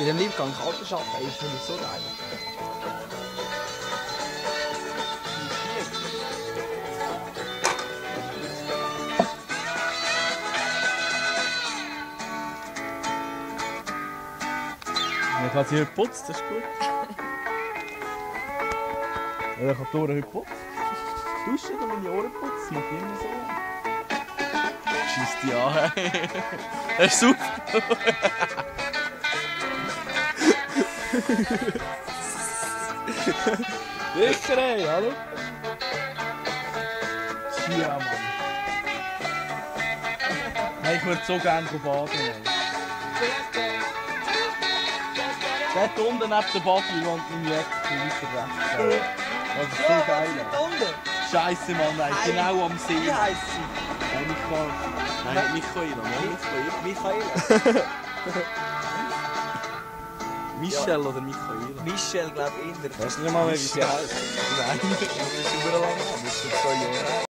Bei dem Liebgang Karte arbeiten, ist finde ich so geil. Ich habe sie heute geputzt, das ist gut. Ja, ich habe die Ohren heute geputzt. Duschen oder meine Ohren putzen, macht immer so. Schießt die an. Hast du es Sicher, ey, hallo? Ja, Mann. Hey, ich würde so gerne baden. Dort unten neben der Body wohnt mein Jäger weiter rechts. Das ist so geil. Scheisse, Mann, nein, genau am See. Wie heisst sie? Nein, Michaela. Michelle oder Michaela? Michelle, glaube ich, in der. Weißt du nicht mal, wie sie heißt? Nein, das ist überall lang. Das ist schon 2 Jahre.